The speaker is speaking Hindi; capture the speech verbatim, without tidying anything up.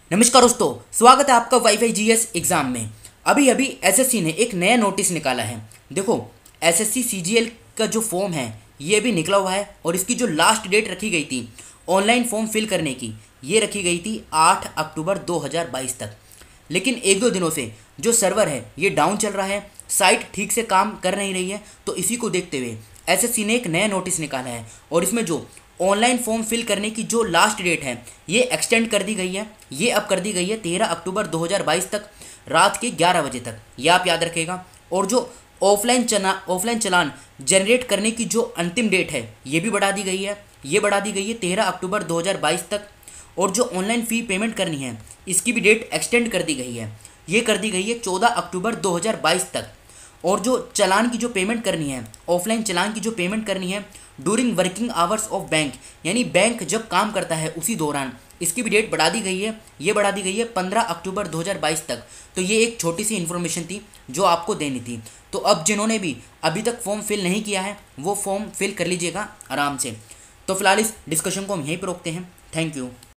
नमस्कार दोस्तों, स्वागत है आपका वाईफाई जीएस एग्जाम में। अभी अभी एसएससी ने एक नया नोटिस निकाला है। देखो, एसएससी सीजीएल का जो फॉर्म है ये भी निकला हुआ है और इसकी जो लास्ट डेट रखी गई थी ऑनलाइन फॉर्म फिल करने की, ये रखी गई थी आठ अक्टूबर दो हज़ार बाईस तक। लेकिन एक दो दिनों से जो सर्वर है ये डाउन चल रहा है, साइट ठीक से काम कर नहीं रही है। तो इसी को देखते हुए एसएससी ने एक नया नोटिस निकाला है और इसमें जो ऑनलाइन फॉर्म फिल करने की जो लास्ट डेट है ये एक्सटेंड कर दी गई है। ये अब कर दी गई है तेरह अक्टूबर दो हज़ार बाईस तक, रात के ग्यारह बजे तक। ये आप याद रखिएगा। और जो ऑफलाइन चना ऑफलाइन चलान जनरेट करने की जो अंतिम डेट है ये भी बढ़ा दी गई है। ये बढ़ा दी गई है तेरह अक्टूबर दो हज़ार बाईस तक। और जो ऑनलाइन फ़ी पेमेंट करनी है इसकी भी डेट एक्सटेंड कर दी गई है। ये कर दी गई है चौदह अक्टूबर दो हज़ार बाईस तक। और जो चालान की जो पेमेंट करनी है, ऑफलाइन चालान की जो पेमेंट करनी है during working hours of bank, यानी बैंक जब काम करता है उसी दौरान, इसकी भी डेट बढ़ा दी गई है। ये बढ़ा दी गई है पंद्रह अक्टूबर दो हज़ार बाईस तक। तो ये एक छोटी सी इन्फॉर्मेशन थी जो आपको देनी थी। तो अब जिन्होंने भी अभी तक फॉर्म फिल नहीं किया है वो फॉर्म फिल कर लीजिएगा आराम से। तो फिलहाल इस डिस्कशन को हम यहीं पर रोकते हैं। Thank you.